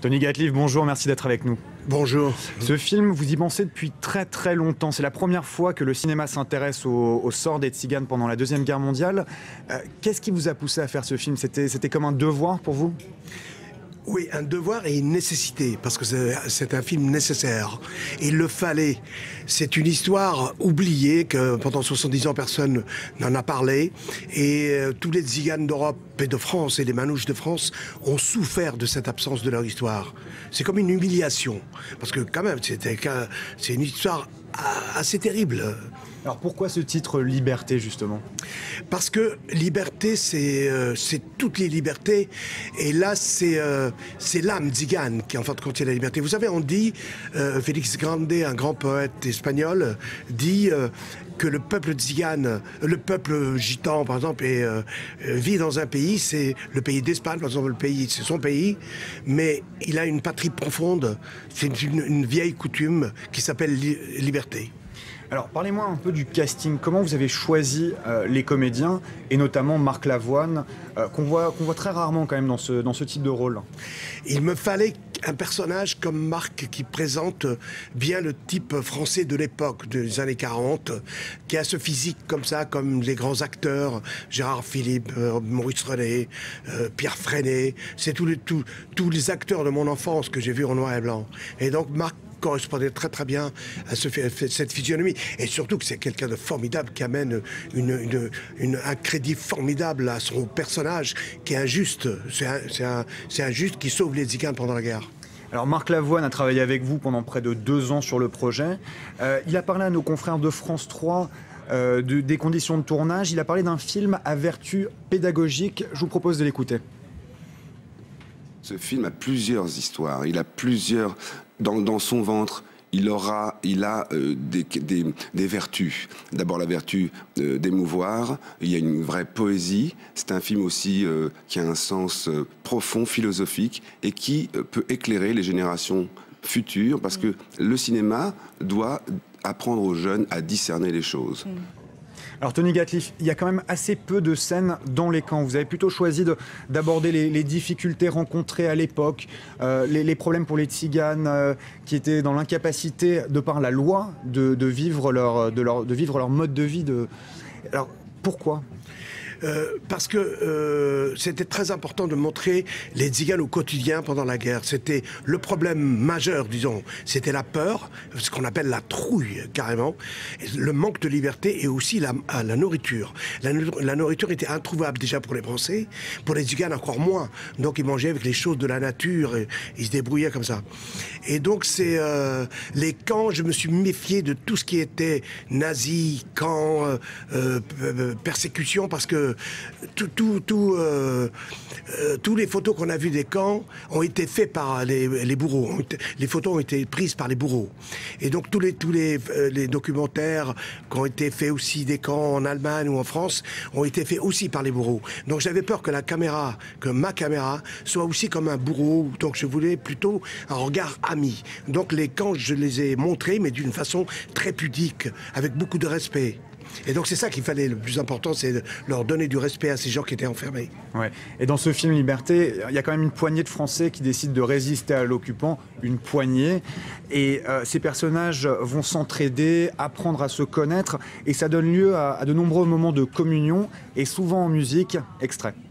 Tony Gatliff, bonjour, merci d'être avec nous. Bonjour. Ce film, vous y pensez depuis très longtemps. C'est la première fois que le cinéma s'intéresse au sort des tziganes pendant la Deuxième Guerre mondiale. Qu'est-ce qui vous a poussé à faire ce film? C'était comme un devoir pour vous? Oui, un devoir et une nécessité, parce que c'est un film nécessaire. Il le fallait. C'est une histoire oubliée, que pendant 70 ans, personne n'en a parlé. Et tous les tziganes d'Europe et de France et les manouches de France ont souffert de cette absence de leur histoire. C'est comme une humiliation, parce que quand même, c'est une histoire assez terrible. Alors pourquoi ce titre Liberté, justement? Parce que liberté, c'est toutes les libertés. Et là, c'est l'âme tzigane qui, en fait, contient la liberté. Vous savez, on dit, Félix Grande, un grand poète espagnol, dit que le peuple tzigane, le peuple gitan, par exemple, vit dans un pays, c'est le pays d'Espagne, par exemple, le pays, c'est son pays, mais il a une patrie profonde. C'est une vieille coutume qui s'appelle liberté. Alors, parlez-moi un peu du casting. Comment vous avez choisi les comédiens, et notamment Marc Lavoine, qu'on voit très rarement quand même dans ce type de rôle? Il me fallait un personnage comme Marc qui présente bien le type français de l'époque, des années 40, qui a ce physique comme ça, comme les grands acteurs, Gérard Philippe, Maurice René, Pierre Freinet. C'est tous les acteurs de mon enfance que j'ai vus en noir et blanc. Et donc Marc correspondait très bien à cette physionomie. Et surtout que c'est quelqu'un de formidable qui amène un crédit formidable à son personnage qui est injuste. C'est injuste qui sauve les tziganes pendant la guerre. Alors Marc Lavoine a travaillé avec vous pendant près de 2 ans sur le projet. Il a parlé à nos confrères de France 3 des conditions de tournage. Il a parlé d'un film à vertu pédagogique. Je vous propose de l'écouter. Ce film a plusieurs histoires. Il a plusieurs... Dans son ventre, il a des vertus. D'abord la vertu d'émouvoir, il y a une vraie poésie. C'est un film aussi qui a un sens profond, philosophique, et qui peut éclairer les générations futures, parce que le cinéma doit apprendre aux jeunes à discerner les choses. Alors Tony Gatliff, il y a quand même assez peu de scènes dans les camps. Vous avez plutôt choisi d'aborder les difficultés rencontrées à l'époque, les problèmes pour les tziganes qui étaient dans l'incapacité, de par la loi, de vivre leur mode de vie. Alors pourquoi ? Parce que c'était très important de montrer les tziganes au quotidien pendant la guerre. C'était le problème majeur, disons. C'était la peur, ce qu'on appelle la trouille, carrément. Le manque de liberté et aussi la nourriture. La nourriture était introuvable déjà pour les Français, pour les tziganes encore moins. Donc ils mangeaient avec les choses de la nature et ils se débrouillaient comme ça. Et donc c'est les camps, je me suis méfié de tout ce qui était nazi, camps, persécution, parce que tous les photos qu'on a vues des camps ont été faits par les bourreaux. Les photos ont été prises par les bourreaux. Et donc tous les documentaires qui ont été faits aussi des camps en Allemagne ou en France ont été faits aussi par les bourreaux. Donc j'avais peur que ma caméra soit aussi comme un bourreau. Donc je voulais plutôt un regard ami. Donc les camps, je les ai montrés, mais d'une façon très pudique, avec beaucoup de respect. Et donc c'est ça qu'il fallait, le plus important, c'est de leur donner du respect à ces gens qui étaient enfermés. Ouais. Et dans ce film Liberté, il y a quand même une poignée de Français qui décident de résister à l'occupant, une poignée. Et ces personnages vont s'entraider, apprendre à se connaître, et ça donne lieu à de nombreux moments de communion, et souvent en musique. Extrait.